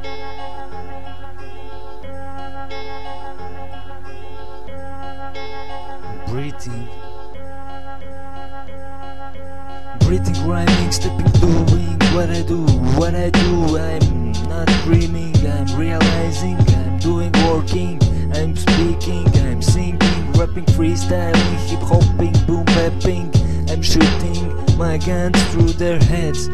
Breathing, rhyming, stepping, doing what I do. I'm not dreaming, I'm realizing, I'm doing, working, I'm speaking, I'm singing, rapping, freestyling, hip hopping, boom bapping. I'm shooting my guns through their heads.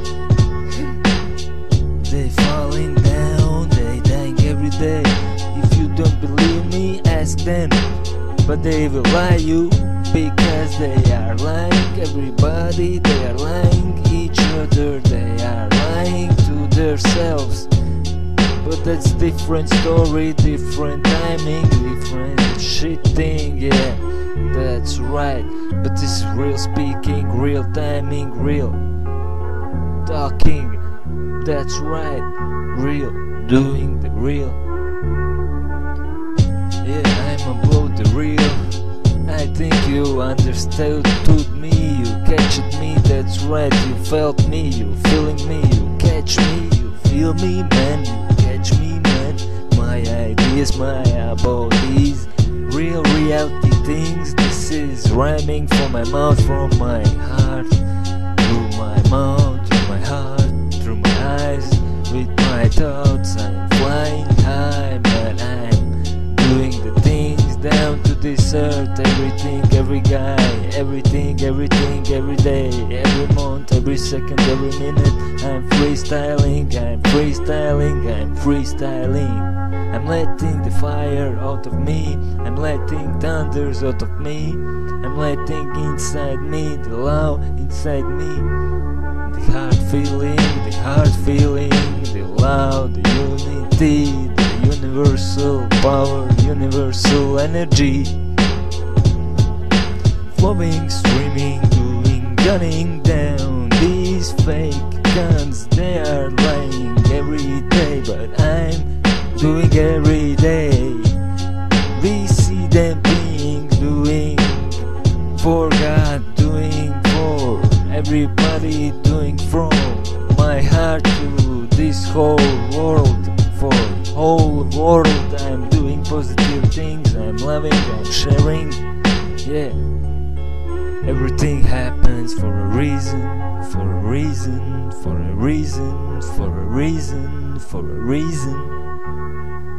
They falling down, they dying every day. If you don't believe me, ask them. But they will lie you, because they are lying everybody, they are lying each other, they are lying to themselves. But that's different story, different timing, different shitting, yeah, that's right. But this is real speaking, real timing, real talking, that's right, real, doing the real. Yeah, I'm about the real. I think you understood me, you catched me, that's right. You felt me, you feeling me, you catch me, you feel me, man, you catch me, man. My ideas, my about these real reality things. This is rhyming from my mouth, from my heart, through my mouth, through my heart, through my eyes, with my thoughts. I'm flying high, man, I'm doing the things down to this earth. Everything, every guy, everything, every day, every month, every second, every minute. I'm freestyling, I'm freestyling, I'm freestyling. I'm letting the fire out of me, I'm letting thunders out of me, I'm letting inside me the love inside me, the heart feeling, the love, the unity, the universal power, universal energy. Flowing, streaming, doing, gunning down these fake guns. They are lying every day, but I'm doing every day. We see them being, doing for God, doing for everybody, doing from my heart to this whole world. For whole world, I'm doing positive things, I'm loving, I'm sharing, yeah. Everything happens for a reason, for a reason, for a reason, for a reason, for a reason.